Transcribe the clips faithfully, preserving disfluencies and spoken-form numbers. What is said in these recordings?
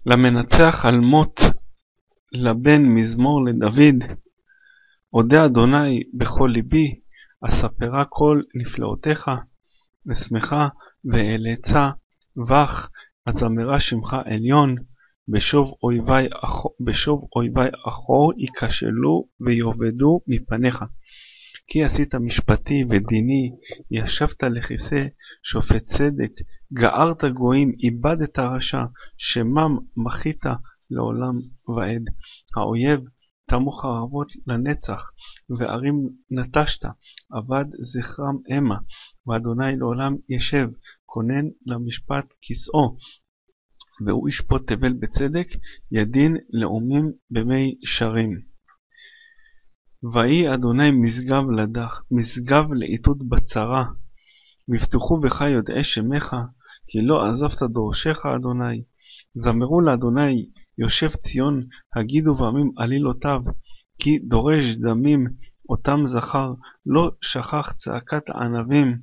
למנצח על מות לבן מזמור לדוד. אודה אדוני בכל ליבי, אספרה כל נפלאותיך, אשמחה ואלצה בך, אזמרה שמך עליון. בשוב אויבי אחור, בשוב אויבי אחור ייכשלו ויאבדו מפניך. כי עשית משפטי ודיני, ישבת לכיסא שופט צדק, גערת גויים, איבדת רשע, שמם מחית לעולם ועד. האויב תמו חרבות לנצח, וערים נטשת, אבד זכרם המה, ואדוני לעולם ישב, כונן למשפט כסאו, והוא ישפוט תבל בצדק, ידין לאומים במי שרים. ויהי אדוני משגב לדח, משגב לעיתות בצרה, מבטחו בך יודעי שמך, כי לא עזבת דורשך אדוני. זמרו לאדוני יושב ציון, הגידו בעמים עלילותיו, כי דורש דמים אותם זכר, לא שכח צעקת הענבים.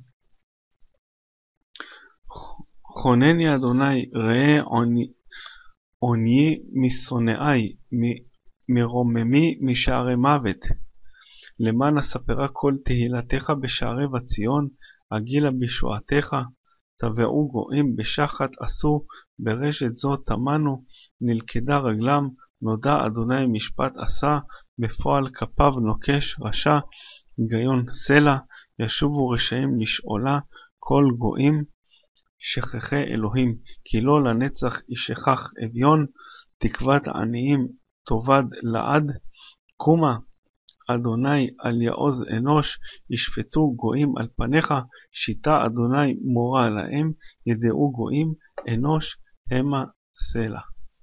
חונני אדוני, ראה עוניי משונאי, מרוממי משערי מוות. למען אספרה כל תהילתך בשערי בציון, אגילה בישועתך. תבעו גויים בשחת עשו, ברשת זו תמנו, נלכדה רגלם, נודע אדוני משפט עשה, בפועל כפיו נוקש רשע, גיון סלע, ישובו רשעים לשאולה, כל גויים שכחי אלוהים, כי לא לנצח ישכח אביון, תקוות עניים תאבד לעד. קומה אדוני על יעוז אנוש, ישפטו גויים על פניך, שיטה אדוני מורה להם, ידעו גויים אנוש המה סלע.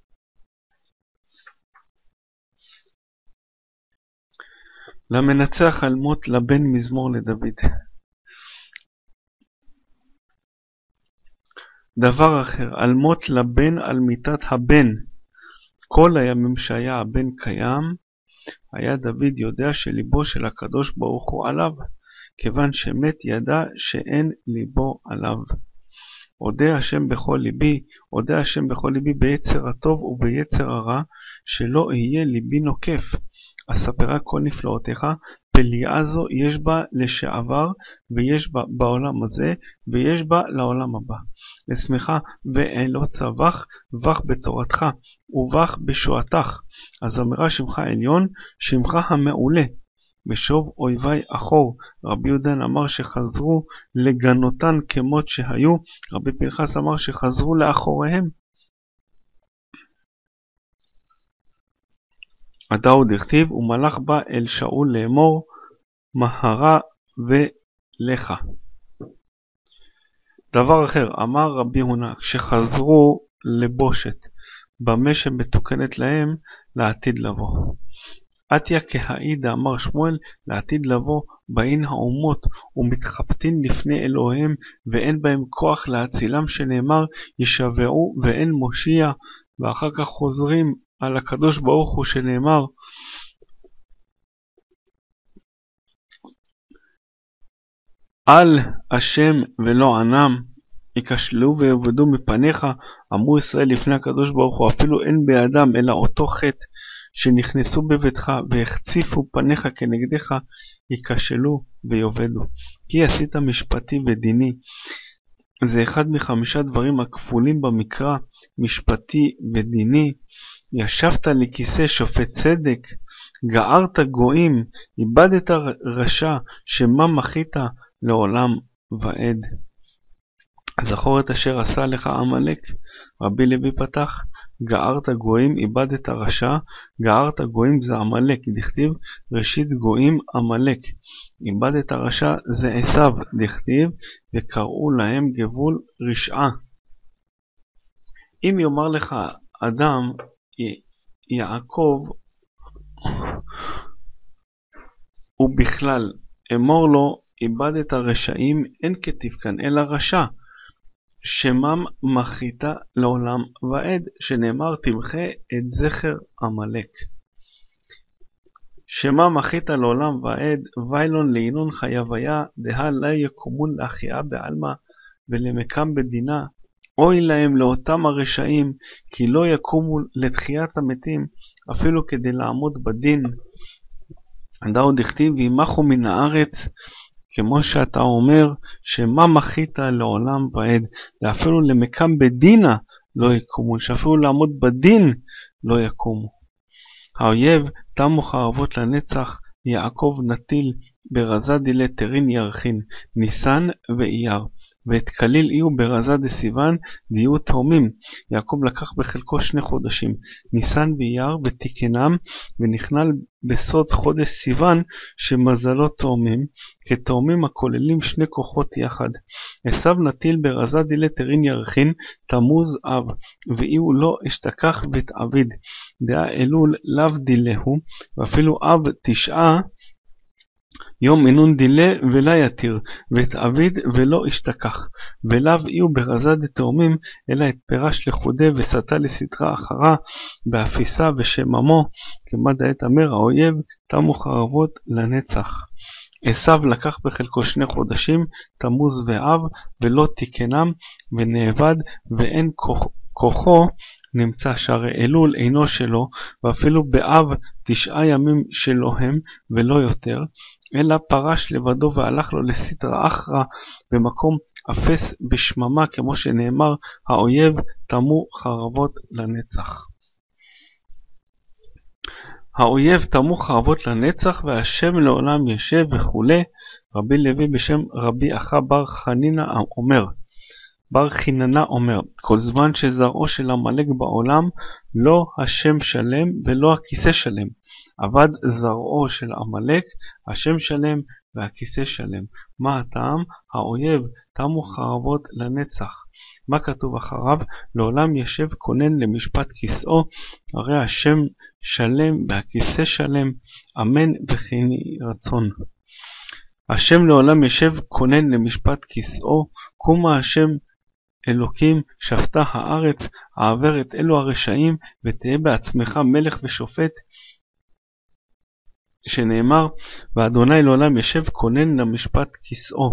למנצח על מות לבן מזמור לדוד. דבר אחר, על מות לבן על מיתת הבן. כל הימים שהיה הבן קיים, היה דוד יודע שליבו של הקדוש ברוך הוא עליו, כיוון שמת ידע שאין ליבו עליו. אודה השם בכל ליבי, אודה השם בכל ליבי ביצר הטוב וביצר הרע, שלא יהיה ליבי נוקף. אספרה כל נפלאותיך, פליאה זו יש בה לשעבר, ויש בה בעולם הזה, ויש בה לעולם הבא. לשמחה ואלוצה בך, בך בתורתך, ובך בשועתך. אזמרה שמך עליון, שמך המעולה. בשוב אויבי אחור, רבי יהודן אמר שחזרו לגנותן כמות שהיו, רבי פנחס אמר שחזרו לאחוריהם. הדאוד הכתיב, ומלך בא אל שאול לאמור, מהרה ולך. דבר אחר, אמר רבי הונא, שחזרו לבושת, במה שמתוקנת להם לעתיד לבוא. עתיה כהעידה, אמר שמואל, לעתיד לבוא, באין האומות ומתחבטין לפני אלוהים, ואין בהם כוח להצילם, שנאמר, ישבעו ואין מושיע, ואחר כך חוזרים על הקדוש ברוך הוא שנאמר, על השם ולא ענם, ייכשלו ויאבדו מפניך. אמרו ישראל לפני הקדוש ברוך הוא, אפילו אין בידם אלא אותו חטא, שנכנסו בביתך והחציפו פניך כנגדך, ייכשלו ויאבדו. כי עשית משפטי ודיני. זה אחד מחמישה דברים הכפולים במקרא, משפטי ודיני. ישבת לכיסא שופט צדק, גערת גויים, איבדת רשע, שמה מחית לעולם ועד. זכור את אשר עשה לך עמלק. רבי לוי פתח, גערת גויים, איבדת רשע. גערת גויים זה עמלק, דכתיב ראשית גויים עמלק. איבדת רשע זה עשיו, דכתיב וקראו להם גבול רשעה. אם יאמר לך אדם, יעקב, ובכלל אמור לו, איבדת רשעים, אין כתיב כאן אלא רשע, שמם מחית לעולם ועד, שנאמר תמחה את זכר עמלק. שמה מחית לעולם ועד, ויילון לעינון חייביה, דה לה יקומון להחייה בעלמא, ולמקם בדינה, אוי להם לאותם הרשעים, כי לא יקומו לתחיית המתים, אפילו כדי לעמוד בדין. דאו דכתיב וימחו מן הארץ, כמו שאתה אומר, שמה מחית לעולם ועד, ואפילו למקם בדינה לא יקומו, שאפילו לעמוד בדין לא יקומו. האויב תמו חרבות לנצח, יעקב נטיל ברזה דילה תרין ירחין, ניסן ואייר. ואת כליל יהיו ברזה דסיוון דיהו תאומים. יעקב לקח בחלקו שני חודשים, ניסן ואייר, ותיקנם, ונכנל בסוד חודש סיוון שמזלו תאומים, כתאומים הכוללים שני כוחות יחד. עשיו נטיל ברזה דילה תרין ירחין, תמוז אב, ואיהו לא אשתכח ואת עביד, דעה אלול לאו דילהו, ואפילו אב תשעה, יום אינון דילה ולה יתיר, ואת עביד ולא אשתכח, ולאו איהו ברזה דתאומים, אלא את פירש לחודה וסתה לסדרה אחרה, באפיסה ושממו, כמה דעת אמר האויב, תמו חרבות לנצח. עשיו לקח בחלקו שני חודשים, תמוז ואב, ולא תיקנם, ונאבד, ואין כוח, כוחו נמצא, שהרי אלול אינו שלו, ואפילו באב תשעה ימים שלו הם, ולא יותר, אלא פרש לבדו והלך לו לסדרה אחרא, במקום אפס בשממה, כמו שנאמר, האויב תמו חרבות לנצח. האויב תמו חרבות לנצח, והשם לעולם ישב וכו'. רבי לוי בשם רבי אחא בר חנינא אומר, בר חיננה אומר, כל זמן שזרעו של עמלק בעולם, לא השם שלם ולא הכיסא שלם. עבד זרעו של עמלק, השם שלם והכיסא שלם. מה הטעם? האויב תמו חרבות לנצח. מה כתוב אחריו? לעולם ישב כונן למשפט כיסאו, הרי השם שלם והכיסא שלם, אמן וכן יהי רצון. השם לעולם ישב כונן למשפט כיסאו, קומה השם אלוקים שפטה הארץ, העבר את אלו הרשעים, ותהיה בעצמך מלך ושופט, שנאמר, ואדוני לעולם ישב כונן למשפט כיסאו.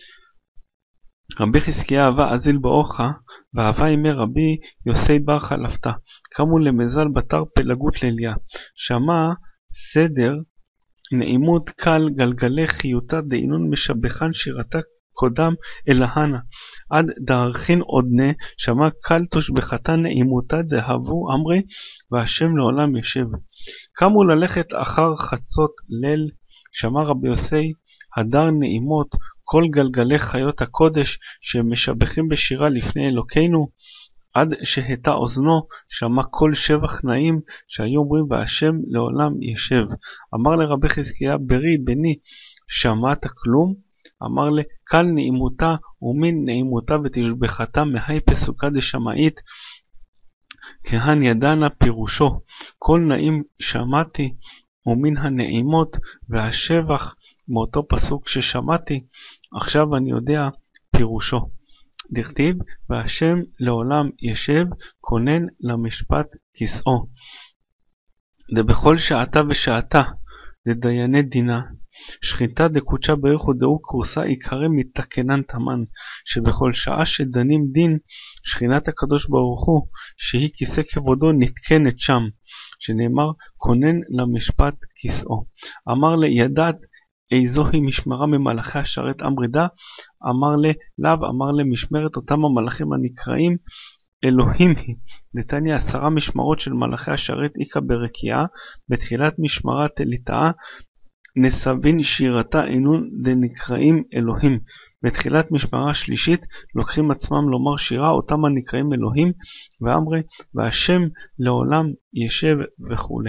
רבי חזקיה אהבה אזיל באוחה, ואהבה ימי רבי יוסי בר חלפתה, קמו למזל בתר פלגות ליליה, שמע סדר נעימות קל גלגלי חיותה דעינון משבחן שירתה קודם אלהנה, עד דארכין עודנה, שמע קל תושבחתה נעימותה דהבו אמרי, והשם לעולם ישב. קמו ללכת אחר חצות ליל, שמע רבי יוסי הדר נעימות כל גלגלי חיות הקודש שמשבחים בשירה לפני אלוקינו, עד שהתה אוזנו שמע כל שבח נעים שהיו אומרים והשם לעולם ישב. אמר לרבי חזקיה ברי בני, שמעת כלום? אמר לה, קל נעימותה ומין נעימותה ותשבחתה מהי פסוקה דשמאית, כהן ידענה פירושו, כל נעים שמעתי ומן הנעימות והשבח מאותו פסוק ששמעתי, עכשיו אני יודע פירושו. דכתיב, והשם לעולם ישב כונן למשפט כיסאו. דבכל שעתה ושעתה לדייני דינה, שחיטה דקודשה בריחו דאו קורסה עיקרי מתקנן תמן, שבכל שעה שדנים דין, שכינת הקדוש ברוך הוא, שהיא כיסא כבודו נתקנת שם, שנאמר כונן למשפט כיסאו. אמר לי ידעת איזוהי משמרה ממלאכי השרת אמרידה, אמר לי לאו, אמר לי משמרת אותם המלאכים הנקראים אלוהים היא. דתניא עשרה משמרות של מלאכי השרת איקה ברקיעה, בתחילת משמרה תליטאה נסבין שירתה אינון דנקראים אלוהים. בתחילת משמרה שלישית לוקחים עצמם לומר שירה אותם הנקראים אלוהים, ואמרי והשם לעולם ישב וכו'.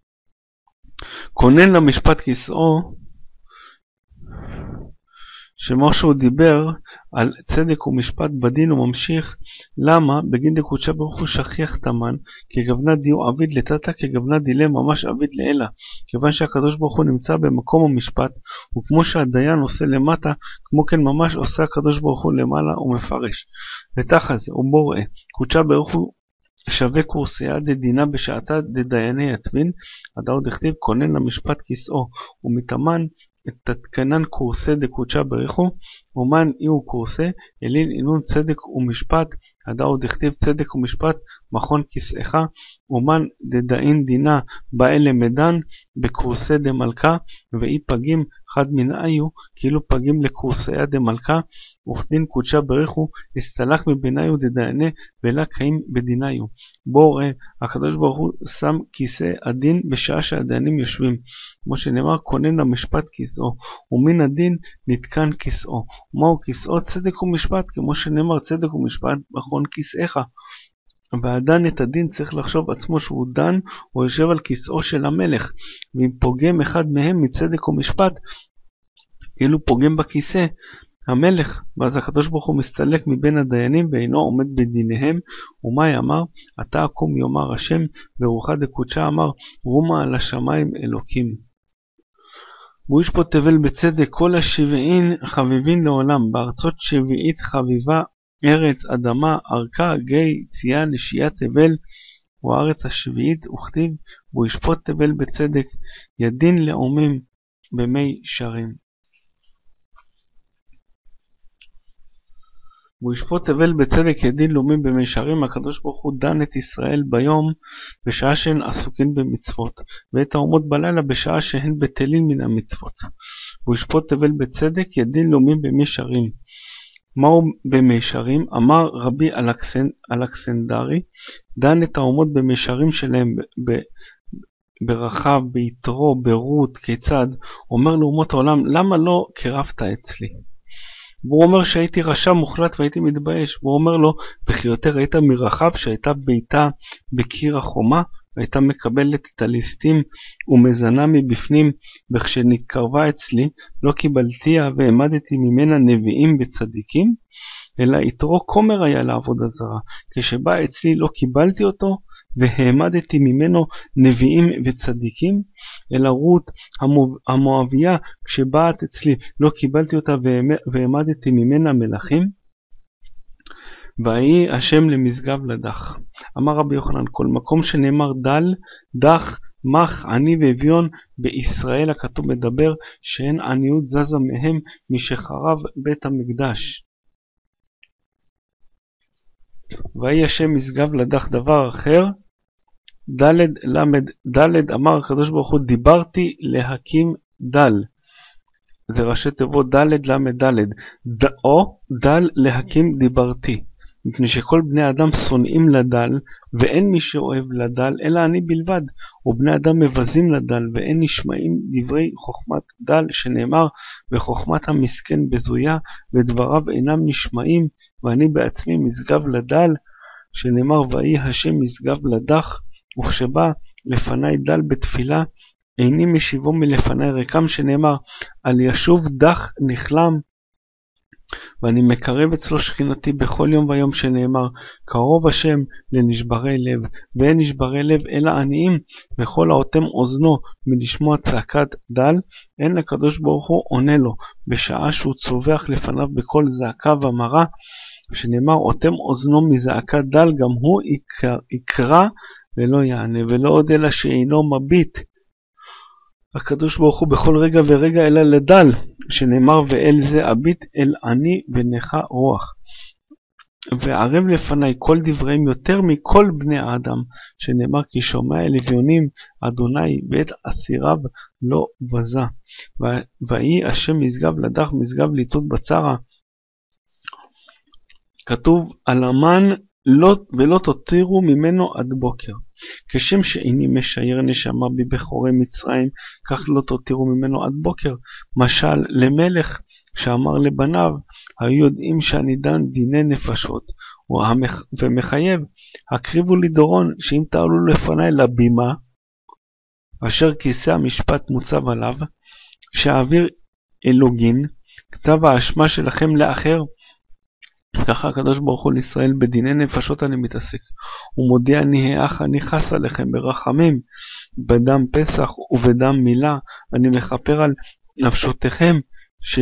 כונן למשפט כיסאו, שמה שהוא דיבר על צדק ומשפט בדין הוא ממשיך, למה? בגין דקודשה ברוך הוא שכיח תמן, כגוונה דיו עביד לטאטה, כגוונה דילה ממש עביד לאלה, כיוון שהקדוש ברוך הוא נמצא במקום המשפט, וכמו שהדיין עושה למטה, כמו כן ממש עושה הקדוש ברוך הוא למעלה ומפרש. ותחת זה ובו רואה, קודשה ברוך הוא שווה קורסיה דדינה בשעתה דדייני יתבין, הדאו דכתיב כונן למשפט כיסאו, ומתאמן תתקנן קורסי דקודשה בריחו, ומן איהו קורסי, אליל אינון צדק ומשפט, הדאו דכתיב צדק ומשפט, מכון כסאך, ומן דדאין דינה באלה מדן, בקורסי דמלכה, ואי פגים חד מן איהו, כאילו פגים לקורסיה דמלכה, וכדין קודשה בריחו, הסתלק מביניו דדיינה, ואלה קיים בדיניו. בואו ראה, הקדוש ברוך הוא שם כיסא הדין בשעה שהדיינים יושבים, כמו שנאמר, כונן המשפט כיסאו, ומן הדין נתקן כיסאו. מהו כיסאו? צדק ומשפט, כמו שנאמר, צדק ומשפט מכון כיסאך. והדן את הדין צריך לחשוב עצמו שהוא דן, או יושב על כיסאו של המלך, ואם פוגם אחד מהם מצדק ומשפט, כאילו פוגם בכיסא המלך, ואז הקדוש ברוך הוא מסתלק מבין הדיינים ואינו עומד בדיניהם. ומאי אמר, אתה אקום יאמר השם, ורוחה דקודשה אמר, רומה על השמיים אלוקים. והוא ישפוט תבל בצדק, כל השבעין חביבין לעולם, בארצות שביעית חביבה ארץ אדמה ארכה גיא צייה נשייה תבל, הוא הארץ השביעית וכתיב, והוא ישפוט תבל בצדק, ידין לאומים במי שרים. והוא ישפוט תבל בצדק ידין לאומים במי שרים. הקדוש ברוך הוא דן את ישראל ביום בשעה שהן עסוקין במצוות, ואת האומות בלילה בשעה שהן בטלין מן המצוות. והוא ישפוט תבל בצדק ידין לאומים במי שרים. מהו במישרים? אמר רבי אלכסנ... אלכסנדרי, דן את האומות במישרים שלהם ב... ברחב, ביתרו, ברות, כיצד? אומר לאומות העולם, למה לא קרבת אצלי? והוא אומר שהייתי רשע מוחלט והייתי מתבייש. והוא אומר לו, וכי יותר היית מרחב שהייתה ביתה בקיר החומה, והייתה מקבלת את הליסטים ומזנה מבפנים, וכשנתקרבה אצלי לא קיבלתיה והעמדתי ממנה נביאים וצדיקים, אלא יתרו כומר היה לעבודה זרה. כשבא אצלי לא קיבלתי אותו והעמדתי ממנו נביאים וצדיקים, אלא רות המואביה כשבאת אצלי לא קיבלתי אותה והעמדתי ממנה מלכים. ויהי השם למשגב לדח. אמר רבי יוחנן, כל מקום שנאמר דל, דח, מח, עני ואביון, בישראל הכתוב מדבר שאין עניות זזה מהם משחרב בית המקדש. ויהי השם משגב לדח. דבר אחר, דלת למד דלת, אמר הקדוש ברוך הוא, דיברתי להקים דל. זה ראשי תיבות דלת למד דלת, או דל להקים דיברתי. מפני שכל בני אדם שונאים לדל, ואין מי שאוהב לדל, אלא אני בלבד. ובני אדם מבזים לדל, ואין נשמעים דברי חוכמת דל, שנאמר, וחוכמת המסכן בזויה, ודבריו אינם נשמעים, ואני בעצמי משגב לדל, שנאמר, ויהי השם משגב לדח, וכשבא לפני דל בתפילה, איני משיבו מלפני ריקם, שנאמר, על ישוב דח נכלם, ואני מקרב אצלו שכינתי בכל יום ויום, שנאמר, קרוב השם לנשברי לב, ואין נשברי לב אלא עניים, וכל האוטם אוזנו מלשמוע צעקת דל, אין לקדוש ברוך הוא עונה לו, בשעה שהוא צווח לפניו בכל זעקה ומרה, שנאמר, אוטם אוזנו מזעקת דל, גם הוא יקרא, יקרא ולא יענה, ולא עוד אלא שאינו מביט הקדוש ברוך הוא בכל רגע ורגע אלא לדל, שנאמר, ואל זה אביט אל עני ונכה רוח. וערב לפני כל דבריהם יותר מכל בני האדם, שנאמר, כי שומע אל אביונים אדוני, ואת אסיריו לא בזה. ויהי השם משגב לדח, משגב ליטוד בצרה. כתוב על המן, לא, ולא תותירו ממנו עד בוקר. כשם שאיני משייר נשמה בבחורי מצרים, כך לא תותירו ממנו עד בוקר. משל למלך שאמר לבניו, היו יודעים שאני דן דיני נפשות, ומחייב, הקריבו לי דורון, שאם תעלו לפני לבימה, אשר כיסא המשפט מוצב עליו, שהאוויר אלוגין, כתב האשמה שלכם לאחר, ככה הקדוש ברוך הוא לישראל, בדיני נפשות אני מתעסק. ומודיע אני האח אני חס עליכם ברחמים, בדם פסח ובדם מילה, אני מכפר על נפשותיכם, ש...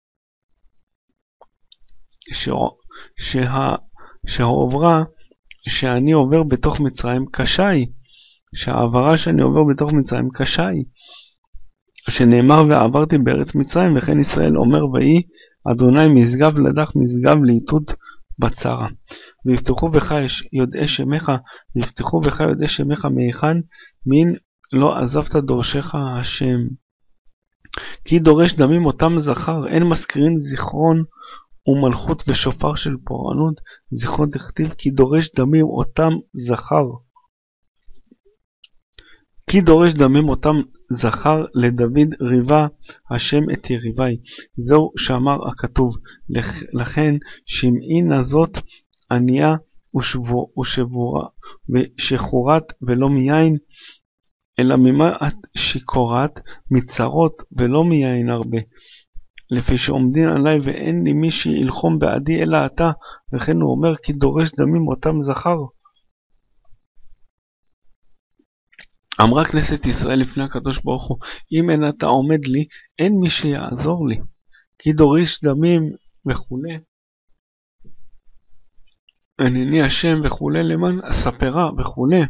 ש... שה... שהעוברה שאני עובר בתוך מצרים קשה היא, שהעברה שאני עובר בתוך מצרים קשה היא. שנאמר ועברתי בארץ מצרים, וכן ישראל אומר ויהי אדוני משגב לדך משגב לאיתות בצרה. ויפתחו בך יודעי שמך, ויפתחו בך יודעי שמך מהיכן, מין לא עזבת דורשך השם. כי דורש דמים אותם זכר, אין מזכירין זיכרון ומלכות ושופר של פורענות, זכרון דכתיב כי דורש דמים אותם זכר. כי דורש דמים אותם זכר לדוד ריבה השם את יריבי. זהו שאמר הכתוב, לכן שמעין הזאת ענייה ושבורה ושחורת ולא מיין, אלא ממעט שיכורת, מצרות ולא מיין הרבה. לפי שעומדין עליי ואין לי מי שילחום בעדי אלא אתה, וכן הוא אומר כי דורש דמים אותם זכר. אמרה כנסת ישראל לפני הקדוש ברוך הוא, אם אין אתה עומד לי, אין מי שיעזור לי. כי דורש דמים וכולי, הנני השם וכולי למען אספרה וכולי.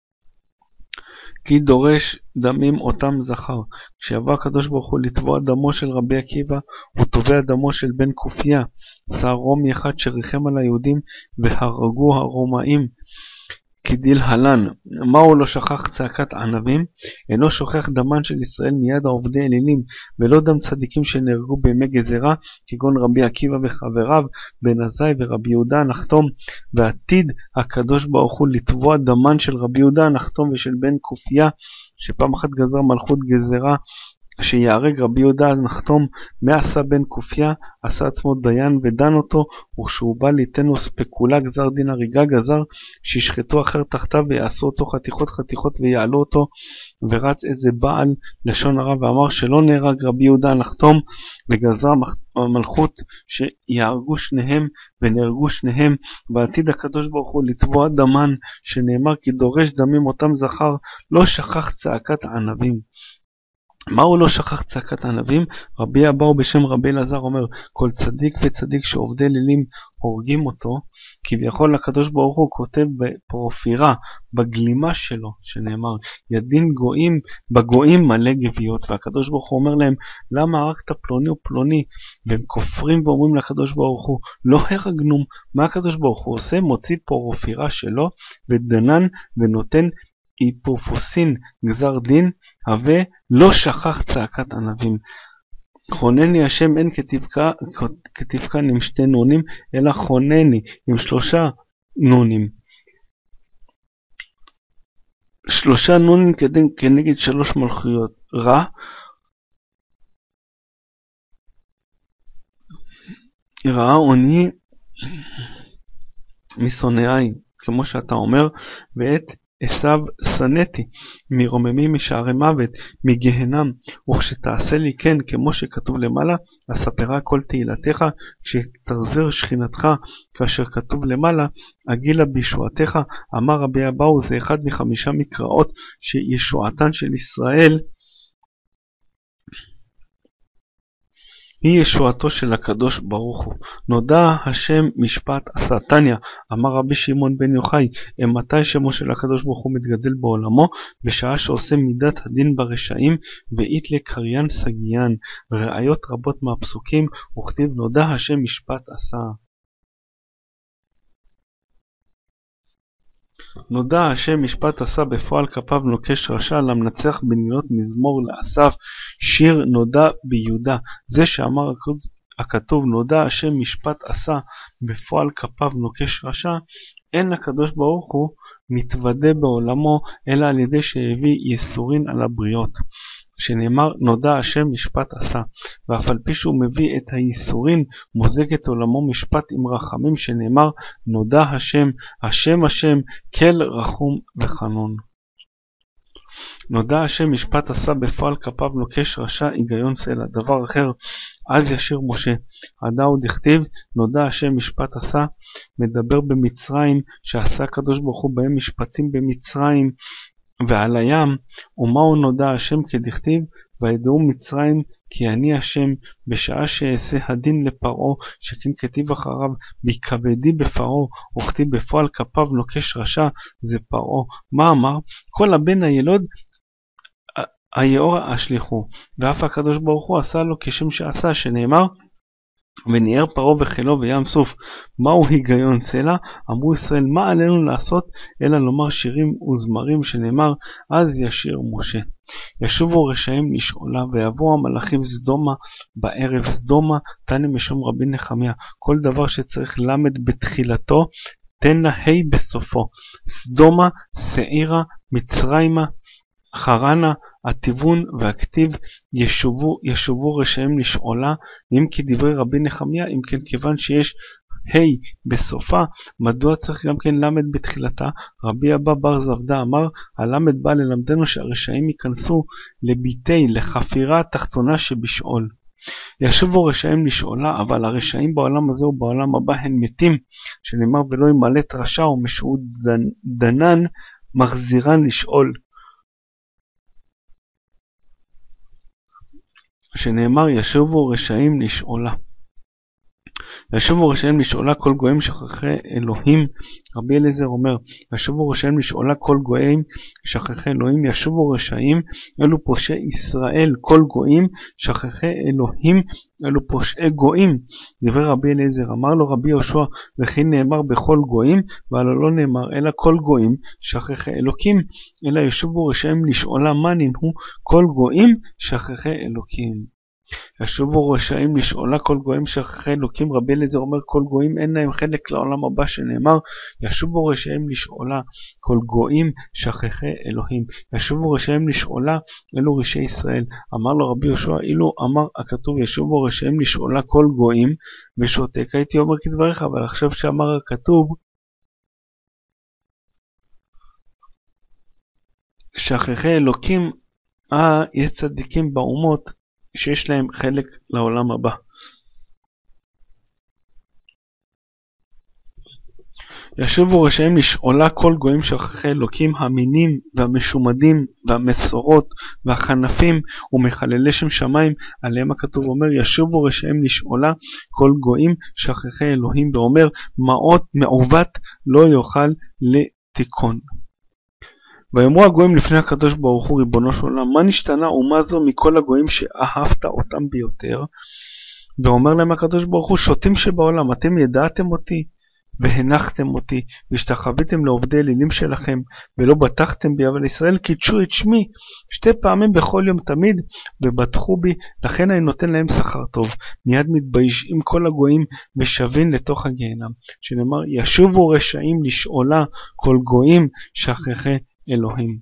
כי דורש דמים אותם זכר. כשיבוא הקדוש ברוך הוא לתבוע דמו של רבי עקיבא, הוא תובע דמו של בן קופיה, שר רומי אחד שריחם על היהודים והרגו הרומאים. כדיל הלן, מה הוא לא שכח צעקת ענבים? אינו שוכח דמן של ישראל מיד העובדי אלילים, ולא דם צדיקים שנהרגו בימי גזרה, כגון רבי עקיבא וחבריו, בן עזאי ורבי יהודה הנחתום. ועתיד הקדוש ברוך הוא לתבוע דמן של רבי יהודה הנחתום ושל בן קופיה, שפעם אחת גזר מלכות גזרה, שיהרג רבי יהודה הנחתום. מה עשה בן קופיה? עשה עצמו דיין ודן אותו, וכשהוא בא ליתנו ספקולה גזר דין הריגה, גזר שישחטו אחר תחתיו ויעשו אותו חתיכות חתיכות ויעלו אותו. ורץ איזה בעל לשון הרע ואמר שלא נהרג רבי יהודה הנחתום, וגזרה מלכות שיהרגו שניהם, ונהרגו שניהם. ועתיד הקדוש ברוך הוא לתבוע דמן, שנאמר כי דורש דמים אותם זכר, לא שכח צעקת ענבים. מה הוא לא שכח צעקת ענבים? רבי אבאו בשם רבי אלעזר אומר, כל צדיק וצדיק שעובדי אלילים הורגים אותו, כביכול הקדוש ברוך הוא כותב בפרופירה, בגלימה שלו, שנאמר, ידין גויים, בגויים מלא גוויות, והקדוש ברוך הוא אומר להם, למה הרגת פלוני ופלוני? והם כופרים ואומרים לקדוש ברוך הוא, לא הרגנום. מה הקדוש ברוך הוא עושה? מוציא פרופירה שלו, ודנן ונותן היפופוסין גזר דין, הווה לא שכח צעקת ענבים. חונני השם אין כתבקן עם שתי נונים, אלא חונני עם שלושה נונים. שלושה נונים כנגד שלוש מלכויות. רע, רעה עוני משונאי, כמו שאתה אומר, ואת עשיו שנאתי, מרוממים משערי מוות, מגהנם, וכשתעשה לי כן, כמו שכתוב למעלה, אספרה כל תהילתך, כשתחזר שכינתך, כאשר כתוב למעלה, אגילה בישועתך. אמר רבי אבאו, זה אחד מחמישה מקראות שישועתן של ישראל היא ישועתו של הקדוש ברוך הוא. נודע השם משפט עשה. תניא, אמר רבי שמעון בן יוחאי, מתי שמו של הקדוש ברוך הוא מתגדל בעולמו? בשעה שעושה מידת הדין ברשעים, ואית לקריין סגיין. ראיות רבות מהפסוקים, וכתיב נודע השם משפט עשה. נודע השם משפט עשה, בפועל כפיו נוקש רשע, למנצח בנגינות מזמור לאסף, שיר נודע ביהודה. זה שאמר הכתוב נודע השם משפט עשה, בפועל כפיו נוקש רשע, אין הקדוש ברוך הוא מתוודה בעולמו אלא על ידי שהביא יסורין על הבריות, שנאמר נודע השם משפט עשה. ואף על פי שהוא מביא את היסורין, מוזג את עולמו משפט עם רחמים, שנאמר נודע השם, השם השם, כל רחום וחנון. נודע השם משפט עשה, בפועל כפיו נוקש רשע, היגיון סלע. דבר אחר, אז ישיר משה, עדה דכתיב נודע השם משפט עשה, מדבר במצרים, שעשה הקדוש ברוך הוא בהם משפטים במצרים ועל הים. ומהו נודע השם? כדכתיב וידעו מצרים כי אני השם, בשעה שאעשה הדין לפרעה, שכן כתיב אחריו בכבדי בפרעה, וכתיב בפועל כפיו נוקש רשע, זה פרעה. מה אמר? כל הבן הילוד היאור השליחו, ואף הקדוש ברוך הוא עשה לו כשם שעשה, שנאמר וניער פרעה וחילו וים סוף. מהו היגיון סלע? אמרו ישראל, מה עלינו לעשות אלא לומר שירים וזמרים, שנאמר אז ישיר משה. ישובו רשעים לשאולה, ויבואו המלאכים סדומה בערב. סדומה תנא משום רבי נחמיה, כל דבר שצריך למד בתחילתו תן לה ה' בסופו. סדומה, שעירה, מצרימה, חרנה, התיוון והכתיב. ישובו, ישובו רשעים לשאולה, אם כי דברי רבי נחמיה, אם כן כיוון שיש ה' בסופה, מדוע צריך גם כן למד בתחילתה? רבי אבא בר זבדה אמר, הלמד בא ללמדנו שהרשעים ייכנסו לביתי, לחפירה התחתונה שבשאול. ישובו רשעים לשאולה, אבל הרשעים בעולם הזה ובעולם הבא הן מתים, שנאמר ולא ימלט רשע ומשעות דנן מחזירן לשאול, שנאמר ישובו רשעים לשאולה. ישובו רשעים לשאולה כל גויים שכחי אלוהים. רבי אליעזר אומר, ישובו רשעים לשאולה כל גויים שכחי אלוהים. ישובו רשעים אלו פושעי ישראל, כל גויים שכחי אלוהים אלו פושעי גויים. דברי רבי אליעזר, אמר לו רבי יהושע, וכי נאמר בכל גויים, והלא לא נאמר אלא כל גויים שכחי אלוקים. אלא ישובו רשעים לשאולה, מה נמהו? כל גויים שכחי אלוקים. ישובו רשעים לשאולה כל גויים שכחי אלוקים. רבי אליעזר אומר, כל גויים אין להם חלק לעולם הבא, שנאמר ישובו רשעים לשאולה כל גויים שכחי אלוהים. ישובו רשעים לשאולה אלו רשעי ישראל. אמר לו רבי יהושע, אילו אמר הכתוב ישובו רשעים לשאולה כל גויים ושותק, הייתי אומר כדבריך, אבל עכשיו שאמר הכתוב שכחי אלוקים, אה, יש צדיקים באומות שיש להם חלק לעולם הבא. ישובו רשעים לשאולה כל גויים שכחי אלוקים, המינים והמשומדים והמסורות והחנפים ומחללי שם שמיים, עליהם הכתוב אומר ישובו רשעים לשאולה כל גויים שכחי אלוהים, ואומר מעות מעוות לא יוכל לתיקון. ויאמרו הגויים לפני הקדוש ברוך הוא, ריבונו של עולם, מה נשתנה ומה זו מכל הגויים שאהבת אותם ביותר? ואומר להם הקדוש ברוך הוא, שוטים שבעולם, אתם ידעתם אותי והנחתם אותי, והשתחוויתם לעובדי אלילים שלכם, ולא בטחתם בי, אבל ישראל קידשו את שמי שתי פעמים בכל יום תמיד, ובטחו בי, לכן אני נותן להם שכר טוב. מיד מתביישים כל הגויים ושבים לתוך הגיהנם, שנאמר ישובו רשעים לשאולה כל גויים שכחי אלוהים.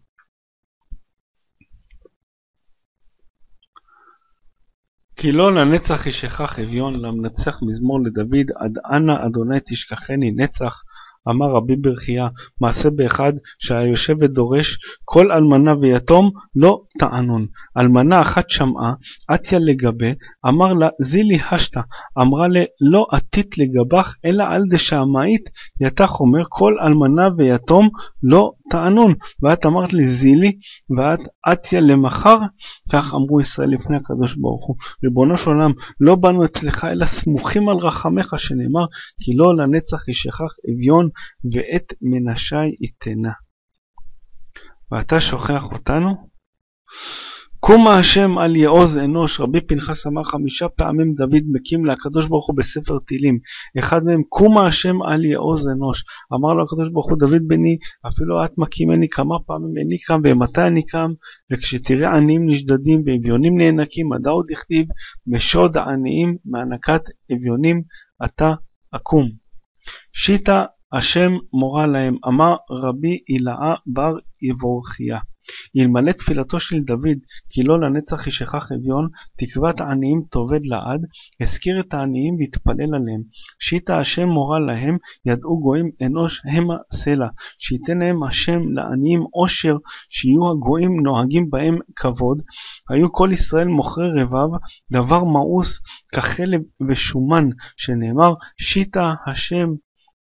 כי לא לנצח ישכח אביון, למנצח מזמור לדוד, עד אנה אדוני תשכחני נצח. אמר רבי ברכיה, מעשה באחד שהיה יושב ודורש, כל אלמנה ויתום לא תענון. אלמנה אחת שמעה, עתיה לגבה, אמר לה זילי השתה, אמרה לה לא עתית לגבך, אלא על דשמעית יתך, אומר כל אלמנה ויתום לא תענון. ואת אמרת לי זילי, ואת עתיה למחר. כך אמרו ישראל לפני הקדוש ברוך הוא, ריבונו של עולם, לא באנו אצלך אלא סמוכים על רחמך, שנאמר כי לא לנצח ישכח אביון ואת מנשי יתנה. ואתה שוכח אותנו? קומה השם על יעוז אנוש. רבי פנחס אמר חמישה פעמים דוד מקים לקדוש ברוך הוא בספר תהילים, אחד מהם קומה השם על יעוז אנוש. אמר לו הקדוש ברוך הוא, דוד בני, אפילו את מקימני כמה פעמים איני קם, ומתי אני קם? וכשתראה עניים נשדדים ואביונים נאנקים, מדע עוד הכתיב משוד העניים מענקת אביונים אתה אקום. שיטה השם מורה להם. אמר רבי הילאה בר יבורכיה, אלמלא תפילתו של דוד כי לא לנצח ישכח אביון, תקוות העניים תאבד לעד, הזכיר את העניים והתפלל עליהם. שיטה השם מורה להם, ידעו גויים אנוש המה סלע, שייתן להם השם לעניים עושר, שיהיו הגויים נוהגים בהם כבוד. היו כל ישראל מוכרי רבב, דבר מאוס כחלב ושומן, שנאמר שיטה השם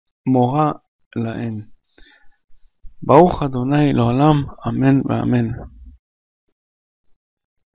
מורה להן. ברוך אדוני לעולם, אמן ואמן.